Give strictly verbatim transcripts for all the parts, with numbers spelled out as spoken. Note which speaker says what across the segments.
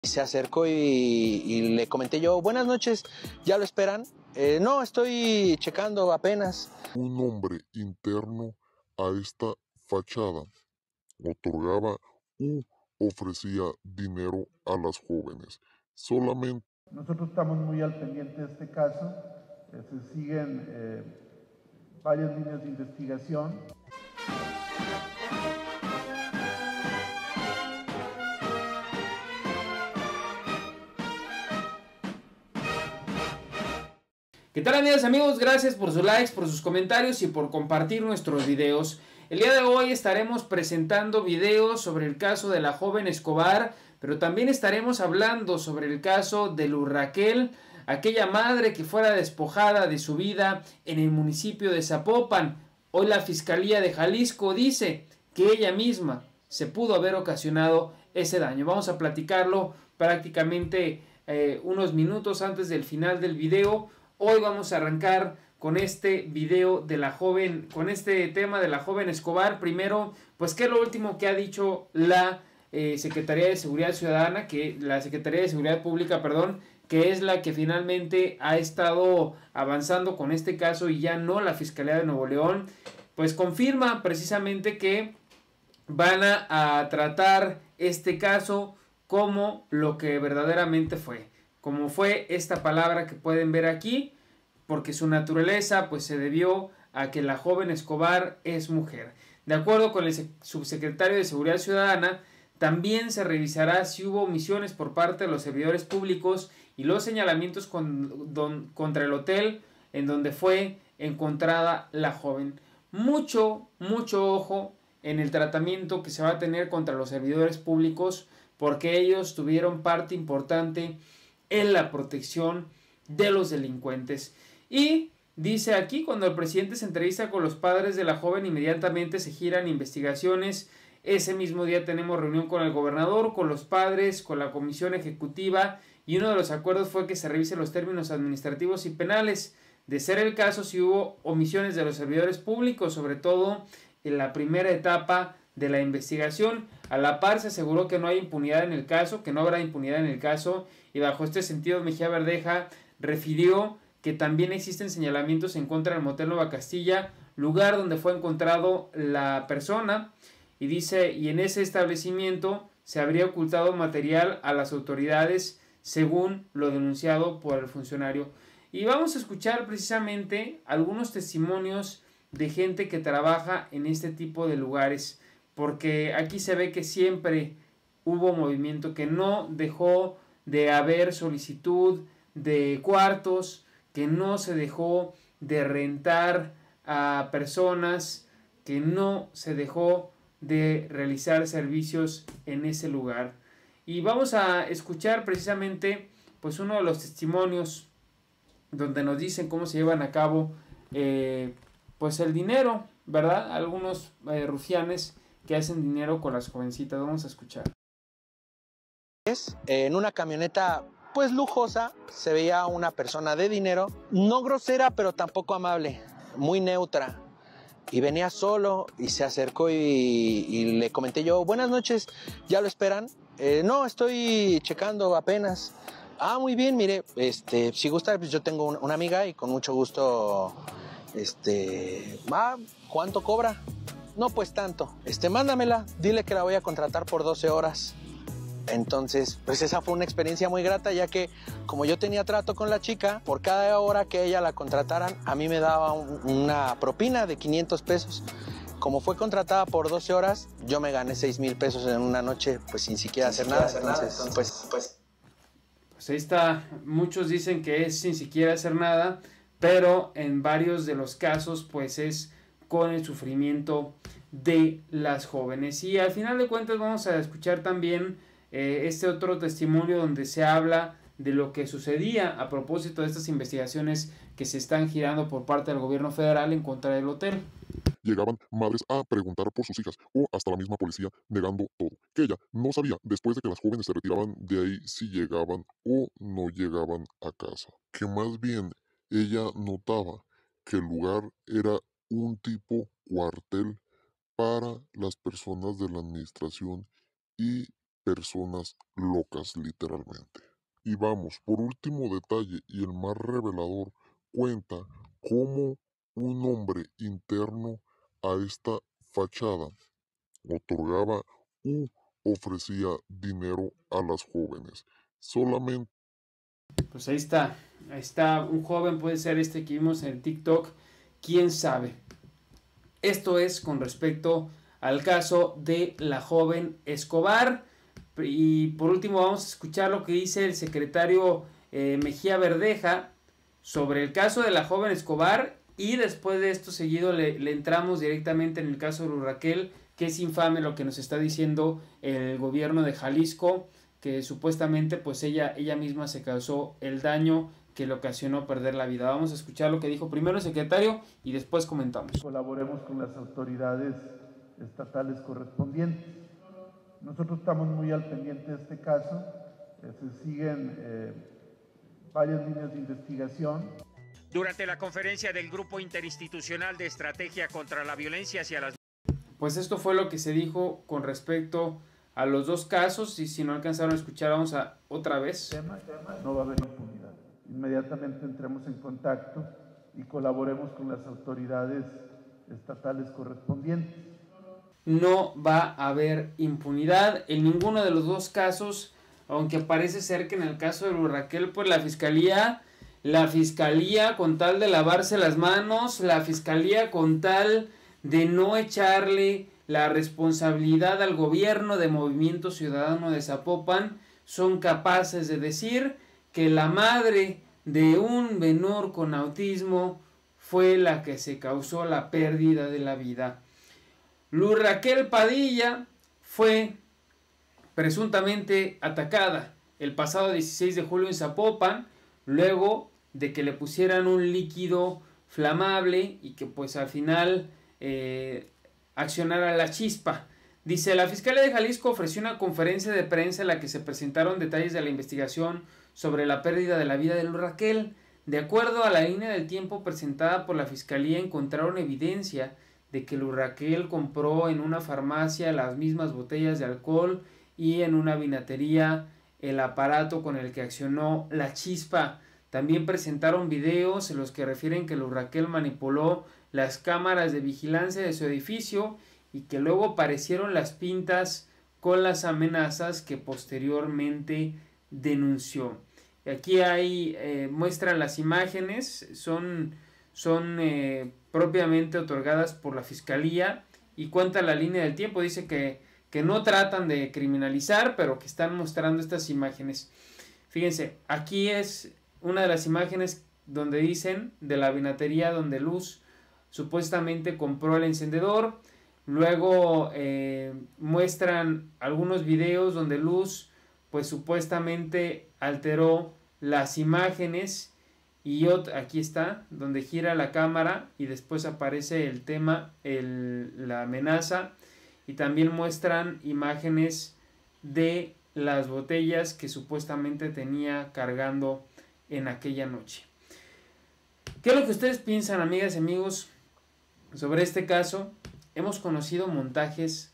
Speaker 1: Se acercó y, y le comenté yo, buenas noches, ¿ya lo esperan? Eh, no, estoy checando apenas.
Speaker 2: Un nombre interno a esta fachada otorgaba u ofrecía dinero a las jóvenes. Solamente
Speaker 3: nosotros estamos muy al pendiente de este caso, eh, se siguen eh, varias líneas de investigación.
Speaker 4: ¿Qué tal, amigas y amigos? Gracias por sus likes, por sus comentarios y por compartir nuestros videos. El día de hoy estaremos presentando videos sobre el caso de la joven Escobar, pero también estaremos hablando sobre el caso de Luz Raquel, aquella madre que fuera despojada de su vida en el municipio de Zapopan. Hoy la Fiscalía de Jalisco dice que ella misma se pudo haber ocasionado ese daño. Vamos a platicarlo prácticamente eh, unos minutos antes del final del video. Hoy vamos a arrancar con este video de la joven, con este tema de la joven Escobar. Primero, pues qué es lo último que ha dicho la eh, Secretaría de Seguridad Ciudadana, que la Secretaría de Seguridad Pública, perdón, que es la que finalmente ha estado avanzando con este caso y ya no la Fiscalía de Nuevo León, pues confirma precisamente que van a, a tratar este caso como lo que verdaderamente fue. Como fue esta palabra que pueden ver aquí, porque su naturaleza pues se debió a que la joven Escobar es mujer. De acuerdo con el subsecretario de Seguridad Ciudadana, también se revisará si hubo omisiones por parte de los servidores públicos y los señalamientos con, don, contra el hotel en donde fue encontrada la joven. Mucho, mucho ojo en el tratamiento que se va a tener contra los servidores públicos, porque ellos tuvieron parte importante en la protección de los delincuentes. Y dice aquí, cuando el presidente se entrevista con los padres de la joven, inmediatamente se giran investigaciones. Ese mismo día tenemos reunión con el gobernador, con los padres, con la comisión ejecutiva, y uno de los acuerdos fue que se revisen los términos administrativos y penales. De ser el caso, si hubo omisiones de los servidores públicos, sobre todo en la primera etapa de la investigación. A la par se aseguró que no hay impunidad en el caso, que no habrá impunidad en el caso, y bajo este sentido Mejía Verdeja refirió que también existen señalamientos en contra del motel Nueva Castilla, lugar donde fue encontrado la persona, y dice, y en ese establecimiento se habría ocultado material a las autoridades según lo denunciado por el funcionario. Y vamos a escuchar precisamente algunos testimonios de gente que trabaja en este tipo de lugares, porque aquí se ve que siempre hubo movimiento, que no dejó de haber solicitud de cuartos, que no se dejó de rentar a personas, que no se dejó de realizar servicios en ese lugar. Y vamos a escuchar precisamente pues uno de los testimonios donde nos dicen cómo se llevan a cabo eh, pues el dinero, ¿verdad? Algunos eh, rufianes que hacen dinero con las jovencitas. Vamos a escuchar.
Speaker 1: En una camioneta pues lujosa se veía una persona de dinero, no grosera pero tampoco amable, muy neutra, y venía solo y se acercó y, y le comenté yo, buenas noches, ¿ya lo esperan? Eh, no, estoy checando apenas. Ah, muy bien, mire, este, si gusta, pues yo tengo una amiga y con mucho gusto, este, ah, ¿cuánto cobra? No, pues tanto, este, mándamela, dile que la voy a contratar por doce horas. Entonces, pues esa fue una experiencia muy grata, ya que como yo tenía trato con la chica, por cada hora que ella la contrataran, a mí me daba un, una propina de quinientos pesos. Como fue contratada por doce horas, yo me gané seis mil pesos en una noche, pues sin siquiera
Speaker 4: sin
Speaker 1: hacer
Speaker 4: siquiera
Speaker 1: nada.
Speaker 4: Hacer
Speaker 1: Entonces,
Speaker 4: nada.
Speaker 1: Entonces, pues, pues...
Speaker 4: Pues ahí está, muchos dicen que es sin siquiera hacer nada, pero en varios de los casos, pues es con el sufrimiento de las jóvenes. Y al final de cuentas vamos a escuchar también eh, este otro testimonio donde se habla de lo que sucedía a propósito de estas investigaciones que se están girando por parte del gobierno federal en contra del hotel.
Speaker 2: Llegaban madres a preguntar por sus hijas o hasta la misma policía negando todo, que ella no sabía después de que las jóvenes se retiraban de ahí si llegaban o no llegaban a casa, que más bien ella notaba que el lugar era un tipo cuartel para las personas de la administración y personas locas literalmente. Y vamos, por último detalle y el más revelador, cuenta cómo un hombre interno a esta fachada otorgaba u ofrecía dinero a las jóvenes. Solamente
Speaker 4: Pues ahí está, ahí está un joven, puede ser este que vimos en TikTok, quién sabe. Esto es con respecto al caso de la joven Escobar. Y por último vamos a escuchar lo que dice el secretario eh, Mejía Verdeja sobre el caso de la joven Escobar, y después de esto seguido le, le entramos directamente en el caso de Luz Raquel, que es infame lo que nos está diciendo el gobierno de Jalisco, que supuestamente pues ella, ella misma se causó el daño que le ocasionó perder la vida. Vamos a escuchar lo que dijo primero el secretario y después comentamos.
Speaker 3: Colaboremos con las autoridades estatales correspondientes. Nosotros estamos muy al pendiente de este caso, eh, se siguen eh, varias líneas de investigación.
Speaker 5: Durante la conferencia del Grupo Interinstitucional de Estrategia contra la Violencia hacia las...
Speaker 4: Pues esto fue lo que se dijo con respecto a los dos casos, y si no alcanzaron a escuchar, vamos a otra vez.
Speaker 3: Tema, tema, no va a haber impunidad. Inmediatamente entremos en contacto y colaboremos con las autoridades estatales correspondientes.
Speaker 4: No va a haber impunidad en ninguno de los dos casos, aunque parece ser que en el caso de Luz Raquel, pues la fiscalía, la fiscalía con tal de lavarse las manos, la fiscalía con tal de no echarle la responsabilidad al gobierno de Movimiento Ciudadano de Zapopan, son capaces de decir que la madre de un menor con autismo fue la que se causó la pérdida de la vida. Luz Raquel Padilla fue presuntamente atacada el pasado dieciséis de julio en Zapopan, luego de que le pusieran un líquido flamable y que pues al final eh, accionara la chispa. Dice, la Fiscalía de Jalisco ofreció una conferencia de prensa en la que se presentaron detalles de la investigación sobre la pérdida de la vida de Luz Raquel. De acuerdo a la línea del tiempo presentada por la Fiscalía, encontraron evidencia de que Luz Raquel compró en una farmacia las mismas botellas de alcohol y en una vinatería el aparato con el que accionó la chispa. También presentaron videos en los que refieren que Luz Raquel manipuló las cámaras de vigilancia de su edificio y que luego aparecieron las pintas con las amenazas que posteriormente denunció. Aquí hay, eh, muestran las imágenes, son, son eh, propiamente otorgadas por la Fiscalía, y cuenta la línea del tiempo, dice que, que no tratan de criminalizar, pero que están mostrando estas imágenes. Fíjense, aquí es una de las imágenes donde dicen de la vinatería donde Luz supuestamente compró el encendedor. Luego eh, muestran algunos videos donde Luz pues supuestamente alteró las imágenes, y otro, aquí está donde gira la cámara y después aparece el tema, el, la amenaza, y también muestran imágenes de las botellas que supuestamente tenía cargando en aquella noche. ¿Qué es lo que ustedes piensan, amigas y amigos, sobre este caso? Hemos conocido montajes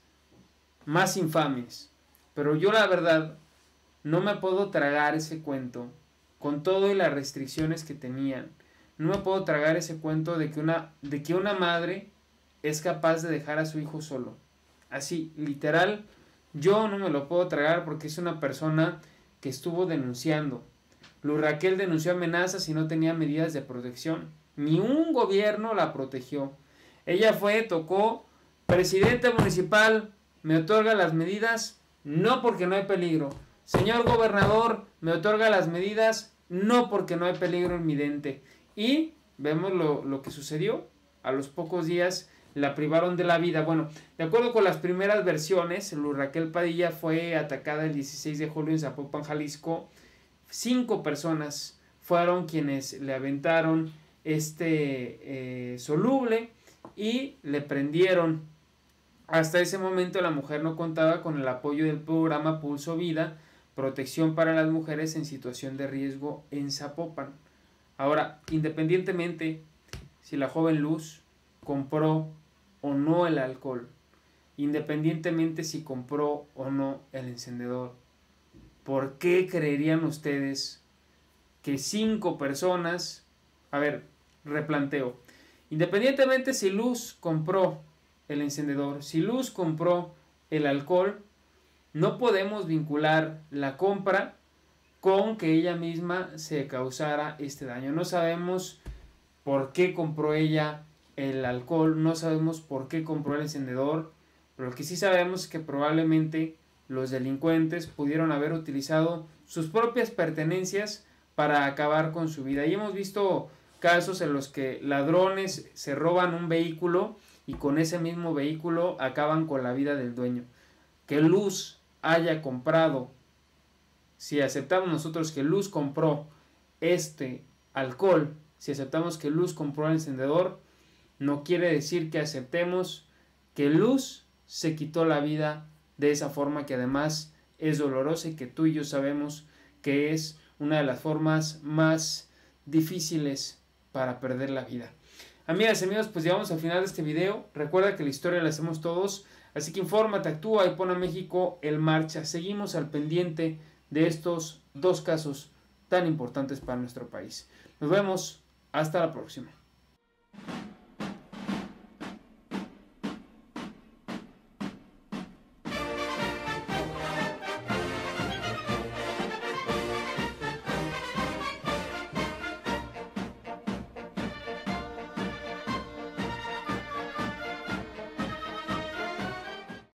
Speaker 4: más infames, pero yo la verdad no me puedo tragar ese cuento, con todo y las restricciones que tenían. No me puedo tragar ese cuento de que una, de que una madre es capaz de dejar a su hijo solo. Así, literal, yo no me lo puedo tragar, porque es una persona que estuvo denunciando. Luz Raquel denunció amenazas y no tenía medidas de protección. Ni un gobierno la protegió. Ella fue, tocó, presidente municipal, me otorga las medidas, no porque no hay peligro. Señor gobernador, me otorga las medidas, no porque no hay peligro inminente. Y vemos lo, lo que sucedió. A los pocos días la privaron de la vida. Bueno, de acuerdo con las primeras versiones, Luz Raquel Padilla fue atacada el dieciséis de julio en Zapopan, Jalisco. Cinco personas fueron quienes le aventaron este eh, soluble y le prendieron. Hasta ese momento la mujer no contaba con el apoyo del programa Pulso Vida, protección para las mujeres en situación de riesgo en Zapopan. Ahora, independientemente si la joven Luz compró o no el alcohol, independientemente si compró o no el encendedor. ¿Por qué creerían ustedes que cinco personas, a ver, replanteo, independientemente si Luz compró el encendedor, si Luz compró el alcohol, no podemos vincular la compra con que ella misma se causara este daño? No sabemos por qué compró ella el alcohol, no sabemos por qué compró el encendedor, pero lo que sí sabemos es que probablemente los delincuentes pudieron haber utilizado sus propias pertenencias para acabar con su vida. Y hemos visto casos en los que ladrones se roban un vehículo y con ese mismo vehículo acaban con la vida del dueño. Que Luz haya comprado, si aceptamos nosotros que Luz compró este alcohol, si aceptamos que Luz compró el encendedor, no quiere decir que aceptemos que Luz se quitó la vida de esa forma, que además es dolorosa y que tú y yo sabemos que es una de las formas más difíciles para perder la vida. Amigas y amigos, pues llegamos al final de este video. Recuerda que la historia la hacemos todos, así que infórmate, actúa y pon a México en marcha. Seguimos al pendiente de estos dos casos tan importantes para nuestro país. Nos vemos, hasta la próxima.